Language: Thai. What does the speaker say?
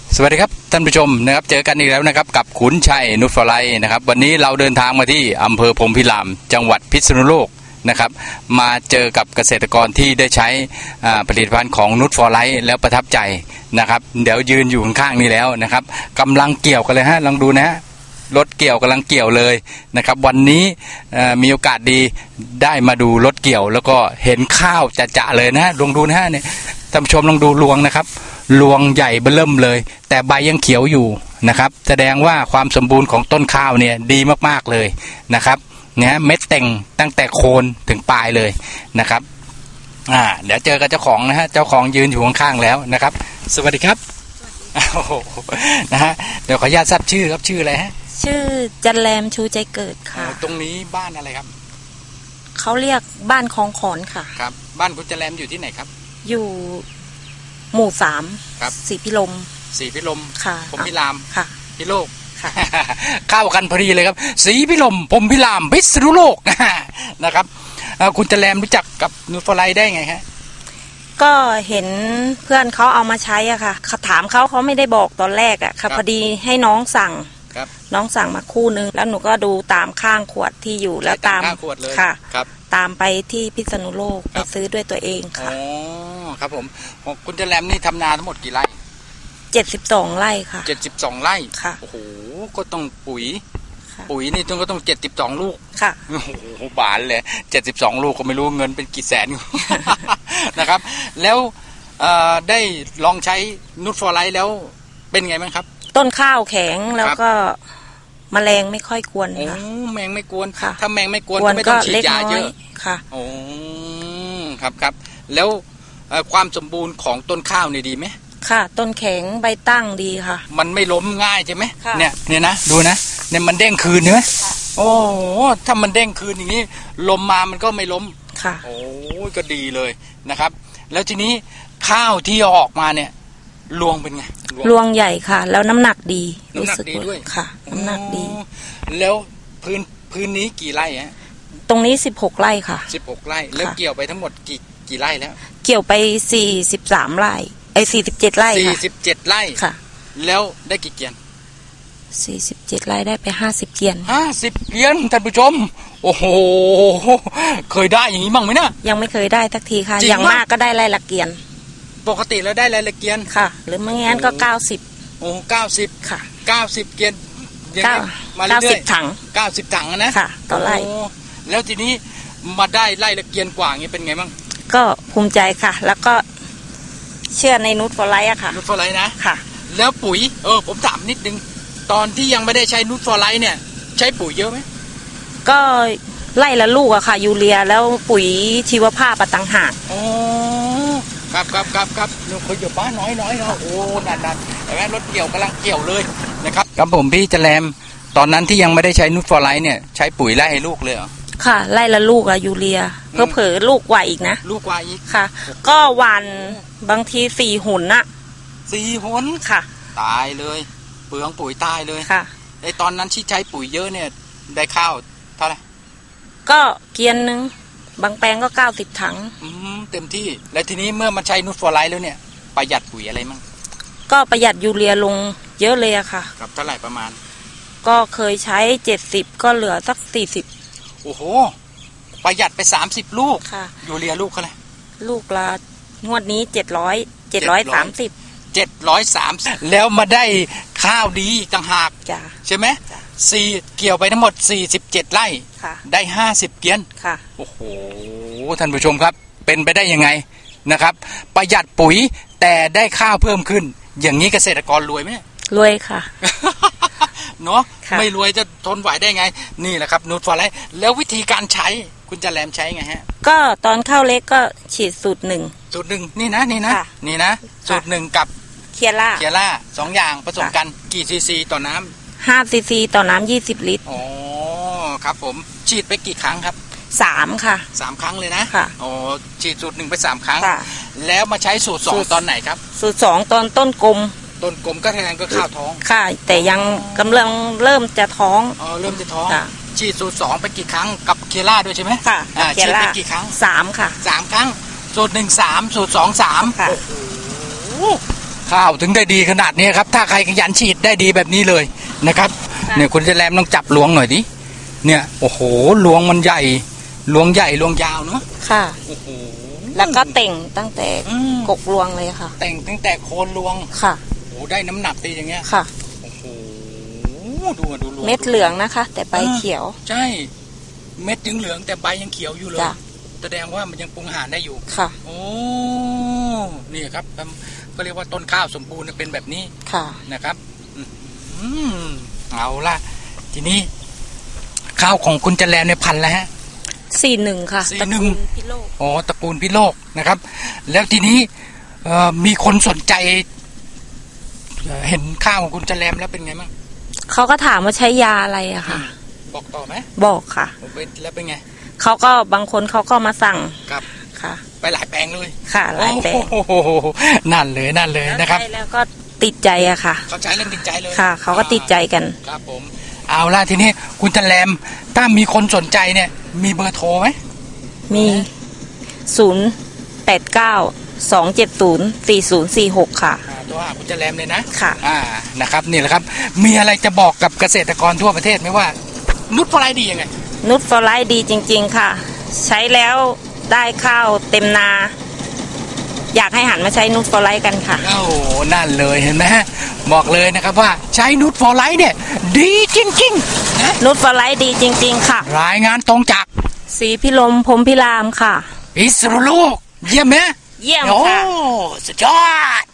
สวัสดีครับท่านผู้ชมนะครับเจอกันอีกแล้วนะครับกับขุนชัยนุชฟอร์ไลท์นะครับวันนี้เราเดินทางมาที่อำเภอพรหมพิรามจังหวัดพิษณุโลกนะครับมาเจอกับเกษตรกรที่ได้ใช้ผลิตภัณฑ์ของนุชฟอร์ไลท์แล้วประทับใจนะครับเดี๋ยวยืนอยู่ข้างๆนี้แล้วนะครับกำลังเกี่ยวกันเลยฮะลองดูนะฮะรถเกี่ยวกำลังเกี่ยวเลยนะครับวันนี้มีโอกาสดีได้มาดูรถเกี่ยวแล้วก็เห็นข้าวจะๆเลยนะฮะลองดูนะฮะเนี่ยท่านผู้ชมลองดูรวงนะครับรวงใหญ่เบิ่มเลยแต่ใบยังเขียวอยู่นะครับแสดงว่าความสมบูรณ์ของต้นข้าวเนี่ยดีมากๆเลยนะครับเนี่ยเม็ดแต่งตั้งแต่โคนถึงปลายเลยนะครับเดี๋ยวเจอกับเจ้าของนะฮะเจ้าของยืนอยู่ข้างๆแล้วนะครับสวัสดีครับโอ้โหนะฮะเดี๋ยวขออนุญาตทราบชื่อครับชื่ออะไรฮะชื่อจันแรมชูใจเกิดค่ะตรงนี้บ้านอะไรครับเขาเรียกบ้านคลองขอนค่ะครับบ้านคุณจันแรมอยู่ที่ไหนครับอยู่หมู่3ครับศรีพิรมค่ะพรหมพิรามค่ะพิโลกค่ะเข้ากันพอดีเลยครับศรีพิรมพรหมพิรามพิษณุโลกนะครับคุณจันแรมรู้จักกับนูตฟอร์ไลท์ได้ไงฮะก็เห็นเพื่อนเขาเอามาใช้อ่ะค่ะเขาถามเขาไม่ได้บอกตอนแรกอ่ะค่ะพอดีให้น้องสั่งมาคู่นึงแล้วหนูก็ดูตามข้างขวดที่อยู่แล้วตามค่ะตามไปที่พิษณุโลกไปซื้อด้วยตัวเองค่ะอ๋อครับผมคุณจันแรมนี่ทำนาทั้งหมดกี่ไร่ 72 ไร่ค่ะ 72 ไร่ค่ะโอ้โหก็ต้องปุ๋ยนี่ก็ต้อง72 ลูกค่ะโอ้โหบานเลย72 ลูกก็ไม่รู้เงินเป็นกี่แสนนะครับแล้วได้ลองใช้นูตฟอร์ไลท์แล้วเป็นไงบ้างครับต้นข้าวแข็งแล้วก็แมลงไม่ค่อยกวนค่ะแมงไม่กวนถ้าแมงไม่กวนก็ไม่ต้องฉีดยาเยอะค่ะโอ้ครับแล้วความสมบูรณ์ของต้นข้าวนี่ดีไหมค่ะต้นแข็งใบตั้งดีค่ะมันไม่ล้มง่ายใช่ไหมเนี่ยนะดูนะเนี่ยมันเด้งคืนใช่ไหมโอ้ถ้ามันเด้งคืนอย่างนี้ลมมามันก็ไม่ล้มค่ะโอ้ก็ดีเลยนะครับแล้วทีนี้ข้าวที่ออกมาเนี่ยรวงเป็นไงรวงใหญ่ค่ะแล้วน้ำหนักดีน้ำหนักดีด้วยค่ะน้ำหนักดีแล้วพื้นนี้กี่ไร่ฮะตรงนี้16 ไร่ค่ะ 16 ไร่แล้วเกี่ยวไปทั้งหมดกี่ไร่แล้วเกี่ยวไป43 ไร่47 ไร่ค่ะ 47 ไร่ค่ะแล้วได้กี่เกียน 47 ไร่ได้ไป50 เกียน 50 เกียนท่านผู้ชมโอ้โหเคยได้อย่างนี้บ้างไหมเนี่ยยังไม่เคยได้สักทีค่ะอย่างมากก็ได้ไร่ละเกียนปกติแล้วได้ไร่ละเกียนค่ะหรือไม่งั้นก็90 โอ้90 ค่ะ 90 เกียนมาเรื่อยๆถัง90 ถังนะค่ะต่อไร่แล้วทีนี้มาได้ไร่ละเกียนกว่าอย่างนี้เป็นไงบ้างก็ภูมิใจค่ะแล้วก็เชื่อในนูตฟอร์ไลท์อะค่ะนูตฟอร์ไลท์นะค่ะแล้วปุ๋ยผมถามนิดนึงตอนที่ยังไม่ได้ใช้นูตฟอร์ไลท์เนี่ยใช้ปุ๋ยเยอะไหมก็ไล่ละลูกอะค่ะยูเรียแล้วปุ๋ยชีวภาพต่างหากอ๋อครับหนูเคยอยู่บ้านน้อยเนาะโอ้นั่นแต่ว่ารถเกี่ยวกำลังเกี่ยวเลยนะครับครับผมพี่จันแรมตอนนั้นที่ยังไม่ได้ใช้นูตฟอร์ไลท์เนี่ยใช้ปุ๋ยไล่ให้ลูกเลยเหรอค่ะไล่ละลูกอะยูเรียเผลอลูกกว่าอีกนะลูกกว่าอีกค่ะก็วันบางที4 หนอะ 4 หนค่ะตายเลยเปลืองปุ๋ยตายเลยค่ะไอตอนนั้นที่ใช้ปุ๋ยเยอะเนี่ยได้ข้าวเท่าไหร่ก็เกียนนึงบางแปลงก็90 ถังเต็มที่แล้วทีนี้เมื่อมันใช้นูตฟอร์ไลท์แล้วเนี่ยประหยัดปุ๋ยอะไรมั่งก็ประหยัดยูเรียลงเยอะเลยอะค่ะครับเท่าไหร่ประมาณก็เคยใช้70ก็เหลือสัก40 โอ้โหประหยัดไป30 ลูกค่ะยูเรียลูกเท่าไหร่ลูกละงวดนี้730 แล้วมาได้ข้าวดีต่างหากใช่ไหมเกี่ยวไปทั้งหมด47 ไร่ได้50 เกียนค่ะโอ้โหท่านผู้ชมครับเป็นไปได้ยังไงนะครับประหยัดปุ๋ยแต่ได้ข้าวเพิ่มขึ้นอย่างนี้เกษตรกรรวยไหมรวยค่ะเนาะไม่รวยจะทนไหวได้ไงนี่แหละครับนูตฟอร์ไลท์แล้ววิธีการใช้คุณจันแรมใช้ไงฮะก็ตอนข้าวเล็กก็ฉีดสูตร1 นี่นะสูตร1กับเคียร่า 2 อย่างผสมกันกี่ซีซีต่อน้ำ5 ซีซีต่อน้ำ20 ลิตรอ๋อครับผมฉีดไปกี่ครั้งครับ 3ค่ะ 3 ครั้งเลยนะค่ะอ๋อฉีดสูตร1ไป3 ครั้งแล้วมาใช้สูตร2ตอนไหนครับสูตร2ตอนต้นกลมก็แทนก็ข้าวท้องค่ะแต่ยังกำลังเริ่มจะท้องเริ่มจะท้องฉีดสูตร2ไปกี่ครั้งกับเคียร่าด้วยใช่ไหมค่ะฉีดไปกี่ครั้ง3 ค่ะ 3 ครั้งสูตร1 3สูตร2 3โอ้โหข้าวถึงได้ดีขนาดนี้ครับถ้าใครขยันฉีดได้ดีแบบนี้เลยนะครับเนี่ยคุณจะแลมต้องจับลวงหน่อยดิเนี่ยโอ้โหลวงมันใหญ่ลวงใหญ่ลวงยาวเนาะค่ะโอ้โหแล้วก็เต่งตั้งแต่กกลวงเลยค่ะเต่งตั้งแต่โคนลวงค่ะโอ้ได้น้ำหนักตีอย่างเงี้ยค่ะโอ้โหดูลวงเม็ดเหลืองนะคะแต่ใบเขียวใช่เม็ดยังเหลืองแต่ใบยังเขียวอยู่เลยแสดงว่ามันยังปรุงอาหารได้อยู่ค่ะโอ้นี่ครับก็เรียกว่าต้นข้าวสมบูรณ์เป็นแบบนี้ค่ะนะครับเอาล่ะทีนี้ข้าวของคุณจันแรมในพันธุ์แล้วฮะ 41ค่ะตระกูลพิโลกอ๋อตระกูลพิโลกนะครับแล้วทีนี้มีคนสนใจเห็นข้าวของคุณจันแรมแล้วเป็นไงบ้างเขาก็ถามว่าใช้ยาอะไรอะค่ะบอกต่อไหมบอกค่ะแล้วเป็นไงเขาก็บางคนเขาก็มาสั่งครับค่ะไปหลายแปลงเลยค่ะหลายแปลงนั่นเลยนะครับแล้วก็ติดใจอะค่ะเขาใช้เรื่องติดใจเลยค่ะเขาก็ติดใจกันครับผมเอาล่ะทีนี้คุณจันแรมถ้ามีคนสนใจเนี่ยมีเบอร์โทรไหมมี089-270-4046ค่ะตัวหาคุณจันแรมเลยนะค่ะนะครับนี่แหละครับมีอะไรจะบอกกับเกษตรกรทั่วประเทศไหมว่านุชฟอร์ไลท์ดียังไงนุชฟอร์ไลท์ดีจริงๆค่ะใช้แล้วได้ข้าวเต็มนาอยากให้หันมาใช้นุชฟอร์ไลท์กันค่ะโอ้นั่นเลยเห็นไหมฮะบอกเลยนะครับว่าใช้นุชฟอร์ไลท์เนี่ยดีจริงๆนะนุชฟอร์ไลท์ดีจริงๆค่ะรายงานตรงจากศรีพิรมพรหมพิรามค่ะพิษณุโลกเยี่ยมไหมเยี่ยมค่ะโอ้สุดยอด